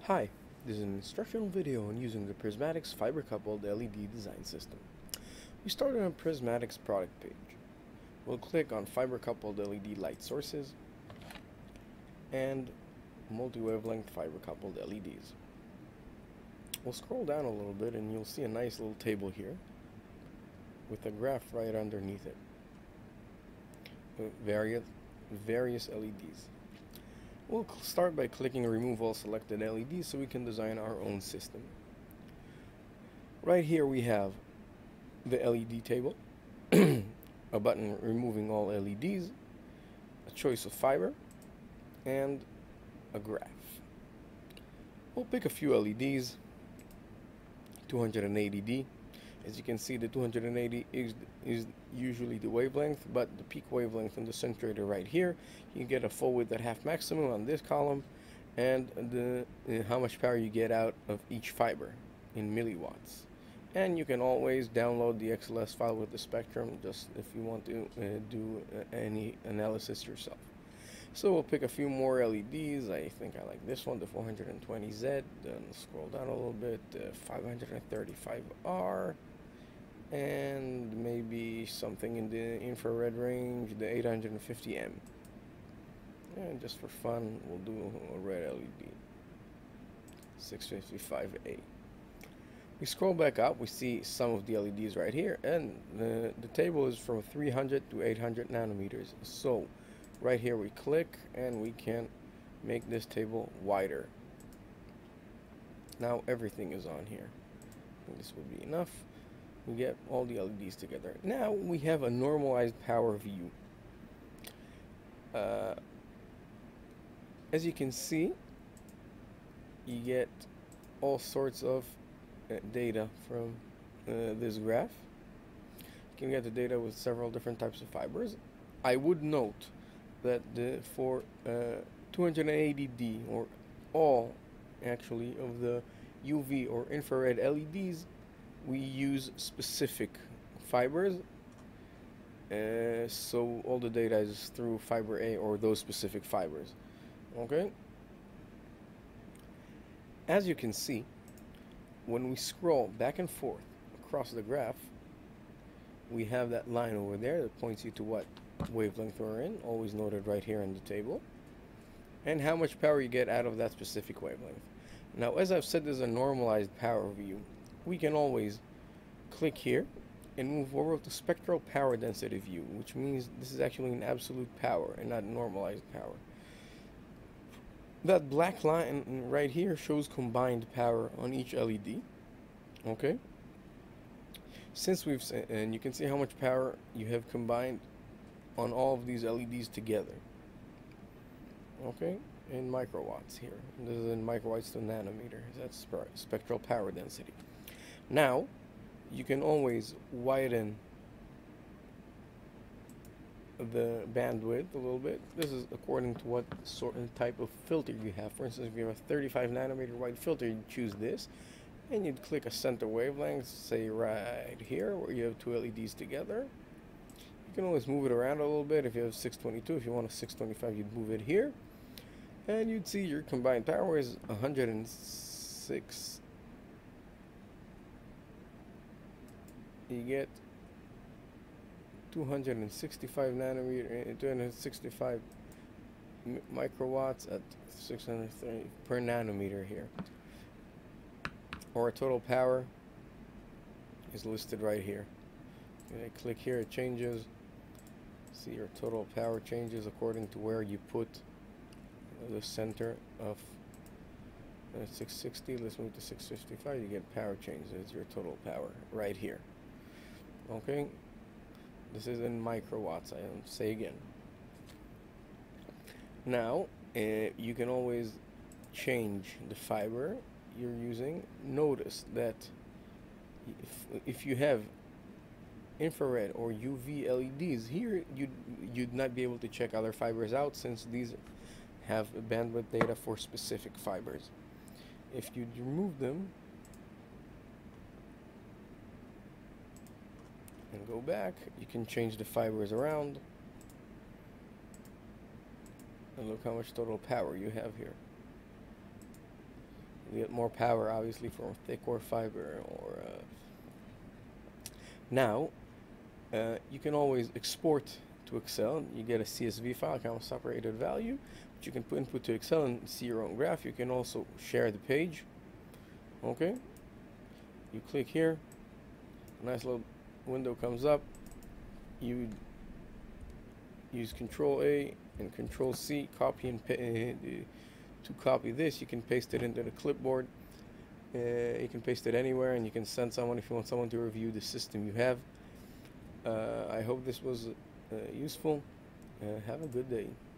Hi, this is an instructional video on using the Prizmatix fiber-coupled LED design system. We start on a Prizmatix product page. We'll click on fiber-coupled LED light sources and multi-wavelength fiber-coupled LEDs. We'll scroll down a little bit and you'll see a nice little table here with a graph right underneath it with various LEDs. We'll start by clicking remove all selected LEDs so we can design our own system. Right here we have the LED table, a button removing all LEDs, a choice of fiber, and a graph. We'll pick a few LEDs, 280D. As you can see, the 280 is usually the wavelength, but the peak wavelength in the centrator right here, you get a full width at half maximum on this column, and the how much power you get out of each fiber in milliwatts. And you can always download the XLS file with the spectrum, just if you want to do any analysis yourself. So we'll pick a few more LEDs. I think I like this one, the 420Z. Then scroll down a little bit, 535R. And maybe something in the infrared range, the 850M. And just for fun, we'll do a red LED, 655A. We scroll back up, we see some of the LEDs right here, and the table is from 300 to 800 nanometers. So right here we click and we can make this table wider. Now everything is on here. I think this would be enough. We get all the LEDs together. Now we have a normalized power view. As you can see, you get all sorts of data from this graph. You can get the data with several different types of fibers. I would note that for 280D, or all actually of the UV or infrared LEDs, we use specific fibers, so all the data is through fiber A or those specific fibers. Okay? As you can see, when we scroll back and forth across the graph, we have that line over there that points you to what wavelength we're in, always noted right here in the table, and how much power you get out of that specific wavelength. Now, as I've said, there's a normalized power view. We can always click here and move over to spectral power density view, which means this is actually an absolute power and not normalized power. That black line right here shows combined power on each LED. Okay? Since and you can see how much power you have combined on all of these LEDs together. Okay? In microwatts here. This is in microwatts to nanometer. That's spectral power density. Now, you can always widen the bandwidth a little bit. This is according to what sort of type of filter you have. For instance, if you have a 35 nanometer wide filter, you choose this, and you'd click a center wavelength, say right here, where you have two LEDs together. You can always move it around a little bit. If you have 622, if you want a 625, you'd move it here, and you'd see your combined power is 106. You get 265 nanometer, 265 microwatts at 630 per nanometer here. Or total power is listed right here. I click here, it changes. See, your total power changes according to where you put the center of 660. Let's move to 655. You get power changes. It's your total power right here. Okay, this is in microwatts. I say again. Now you can always change the fiber you're using. Notice that if you have infrared or UV LEDs here, you'd not be able to check other fibers out, since these have bandwidth data for specific fibers. If you remove them and go back, you can change the fibers around And look how much total power you have here. You get more power, obviously, from thick or fiber. Or now, you can always export to Excel. You get a CSV file, kind of separated value, which you can input to Excel and see your own graph. You can also share the page. Okay, you click here, a nice little window comes up. You use Control A and Control C, copy and to copy this. You can paste it into the clipboard. You can paste it anywhere, and you can send someone if you want someone to review the system you have. I hope this was useful. Have a good day.